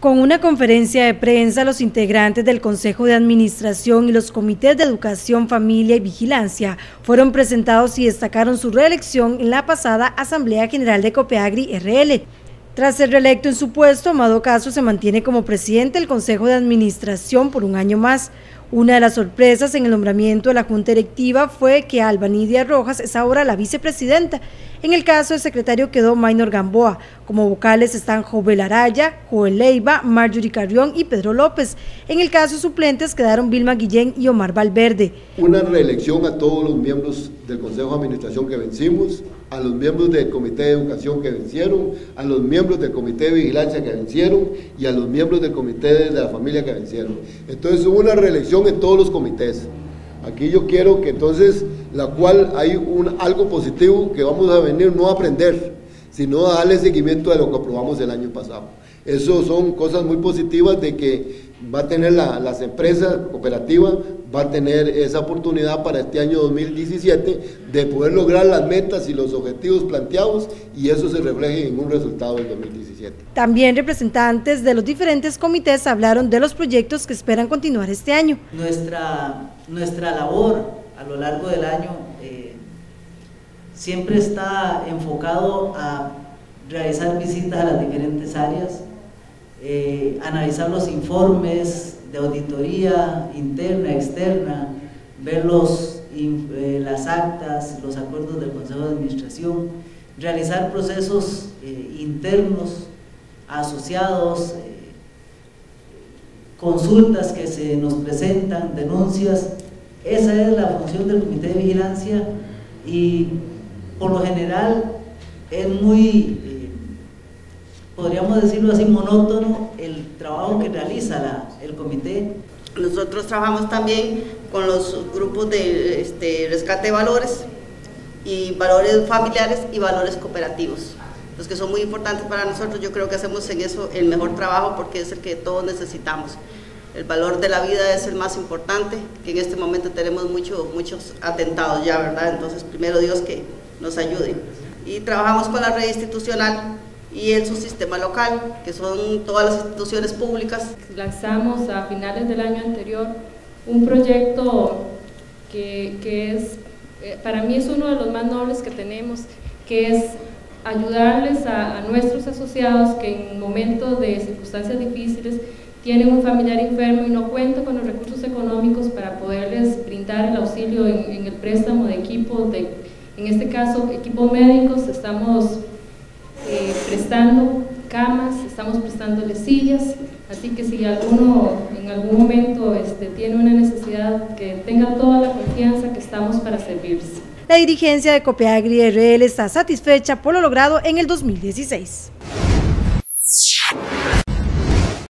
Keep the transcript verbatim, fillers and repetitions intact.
Con una conferencia de prensa, los integrantes del Consejo de Administración y los comités de Educación, Familia y Vigilancia fueron presentados y destacaron su reelección en la pasada Asamblea General de Copeagri R L. Tras ser reelecto en su puesto, Amado Castro se mantiene como presidente del Consejo de Administración por un año más. Una de las sorpresas en el nombramiento de la Junta Directiva fue que Alba Nidia Rojas es ahora la vicepresidenta. En el caso del secretario quedó Maynor Gamboa. Como vocales están Jovel Araya, Joel Leiva, Marjorie Carrión y Pedro López. En el caso de suplentes quedaron Vilma Guillén y Omar Valverde. Una reelección a todos los miembros del Consejo de Administración que vencimos, a los miembros del Comité de Educación que vencieron, a los miembros del Comité de Vigilancia que vencieron y a los miembros del Comité de la Familia que vencieron. Entonces hubo una reelección en todos los comités. Aquí yo quiero que entonces, la cual hay un, algo positivo que vamos a venir no a aprender, sino a darle seguimiento a lo que aprobamos el año pasado. Eso son cosas muy positivas de que va a tener la, las empresas cooperativas, va a tener esa oportunidad para este año dos mil diecisiete de poder lograr las metas y los objetivos planteados y eso se refleje en un resultado del dos mil diecisiete. También representantes de los diferentes comités hablaron de los proyectos que esperan continuar este año. Nuestra, nuestra labor a lo largo del año eh, siempre está enfocado a realizar visitas a las diferentes áreas, eh, analizar los informes de auditoría interna, externa, ver los, eh, las actas, los acuerdos del Consejo de Administración, realizar procesos eh, internos asociados, eh, consultas que se nos presentan, denuncias. Esa es la función del Comité de Vigilancia y por lo general es muy, eh, podríamos decirlo así, monótono el trabajo que realiza la, el comité. Nosotros trabajamos también con los grupos de este, rescate de valores y valores familiares y valores cooperativos, los que son muy importantes para nosotros. Yo creo que hacemos en eso el mejor trabajo porque es el que todos necesitamos. El valor de la vida es el más importante, que en este momento tenemos mucho, muchos atentados ya, ¿verdad? Entonces, primero Dios que nos ayude. Y trabajamos con la red institucional y el subsistema local, que son todas las instituciones públicas. Lanzamos a finales del año anterior un proyecto que, que es, para mí es uno de los más nobles que tenemos, que es ayudarles a, a nuestros asociados que en momentos de circunstancias difíciles tienen un familiar enfermo y no cuentan con los recursos económicos para poderles brindar el auxilio en, en el préstamo de equipos, de, en este caso equipos médicos. Estamos eh, prestando camas, estamos prestándoles sillas, así que si alguno en algún momento este, tiene una necesidad, que tenga toda la confianza que estamos para servirles. La dirigencia de Copeagri R L está satisfecha por lo logrado en el dos mil dieciséis.